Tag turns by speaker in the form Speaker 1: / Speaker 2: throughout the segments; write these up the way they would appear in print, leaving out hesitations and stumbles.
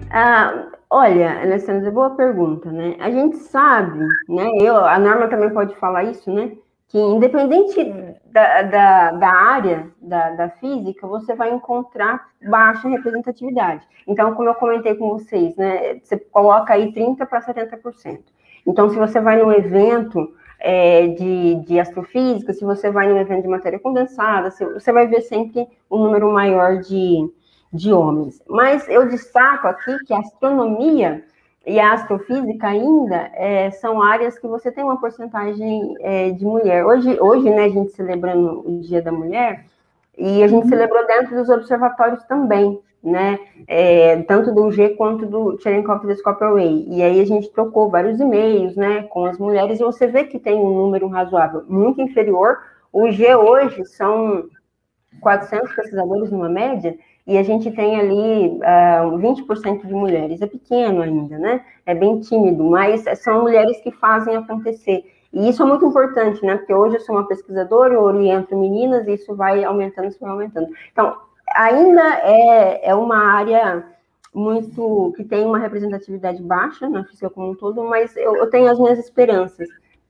Speaker 1: Olha, Alessandra, boa pergunta, né? A gente sabe, né? A Norma também pode falar isso, né? Que independente da área da física, você vai encontrar baixa representatividade. Então, como eu comentei com vocês, né? Você coloca aí 30% para 70%. Então, se você vai num evento de astrofísica, se você vai num evento de matéria condensada, você vai ver sempre um número maior de homens. Mas eu destaco aqui que a astronomia e a astrofísica ainda são áreas que você tem uma porcentagem de mulher. Hoje, né, a gente celebrando o Dia da Mulher, e a gente celebrou dentro dos observatórios também, né? Tanto do G quanto do Cherenkov Telescope Array. E aí a gente trocou vários e-mails, né, com as mulheres, e você vê que tem um número razoável, muito inferior. O G hoje são 400 pesquisadores numa média, e a gente tem ali 20% de mulheres. É pequeno ainda, né? É bem tímido, mas são mulheres que fazem acontecer. E isso é muito importante, né? Porque hoje eu sou uma pesquisadora, eu oriento meninas, e isso vai aumentando, isso vai aumentando. Então, ainda é uma área muito que tem uma representatividade baixa na física como um todo, mas eu tenho as minhas esperanças,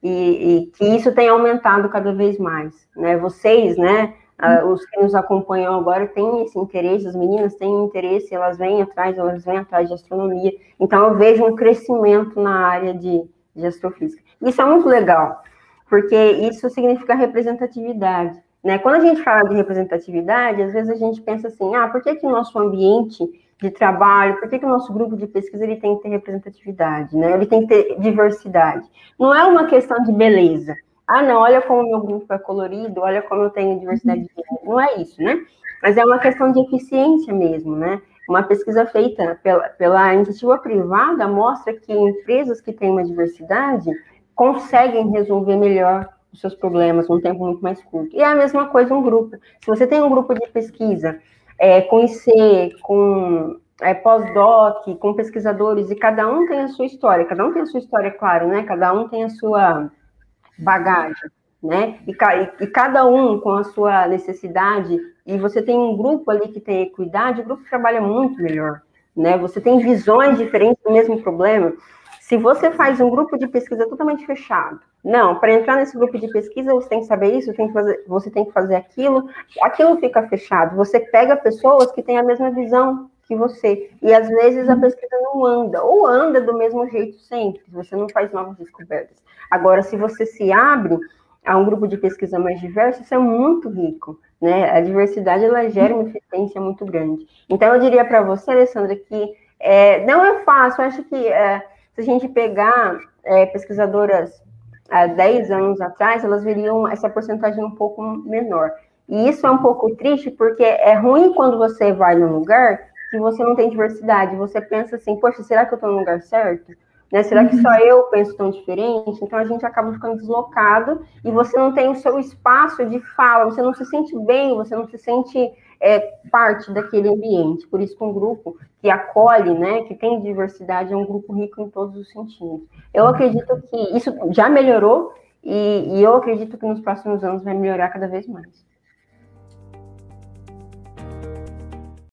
Speaker 1: e que isso tem aumentado cada vez mais, né? Vocês, né? Os que nos acompanham agora têm esse interesse, as meninas têm interesse, elas vêm atrás de astronomia. Então, eu vejo um crescimento na área de astrofísica. Isso é muito legal, porque isso significa representatividade, né? Quando a gente fala de representatividade, às vezes a gente pensa assim, por que o nosso ambiente de trabalho, por que o nosso grupo de pesquisa ele tem que ter representatividade, né? Ele tem que ter diversidade. Não é uma questão de beleza. Não, olha como o meu grupo é colorido, olha como eu tenho diversidade de gênero. Não é isso, né? Mas é uma questão de eficiência mesmo, né? Uma pesquisa feita pela iniciativa privada mostra que empresas que têm uma diversidade conseguem resolver melhor os seus problemas num tempo muito mais curto. E é a mesma coisa um grupo. Se você tem um grupo de pesquisa com IC, com pós-doc, com pesquisadores, e cada um tem a sua história, claro, né? Cada um tem a sua bagagem, né? E cada um com a sua necessidade, e você tem um grupo ali que tem equidade, o grupo trabalha muito melhor, né? Você tem visões diferentes do mesmo problema. Se você faz um grupo de pesquisa totalmente fechado, não, para entrar nesse grupo de pesquisa você tem que saber isso, você tem que fazer aquilo fica fechado. Você pega pessoas que têm a mesma visão que você, e às vezes a pesquisa não anda, ou anda do mesmo jeito sempre, você não faz novas descobertas. Agora, se você se abre a um grupo de pesquisa mais diverso, isso é muito rico, né? A diversidade, ela gera uma eficiência muito grande. Então, eu diria para você, Alessandra, que não é fácil. Eu acho que se a gente pegar pesquisadoras há 10 anos atrás, elas veriam essa porcentagem um pouco menor. E isso é um pouco triste, porque é ruim quando você vai num lugar que você não tem diversidade. Você pensa assim, poxa, será que eu estou no lugar certo? Né? Será que só eu penso tão diferente? Então, a gente acaba ficando deslocado e você não tem o seu espaço de fala, você não se sente bem, você não se sente parte daquele ambiente. Por isso que um grupo que acolhe, né, que tem diversidade, é um grupo rico em todos os sentidos. Eu acredito que isso já melhorou e eu acredito que nos próximos anos vai melhorar cada vez mais.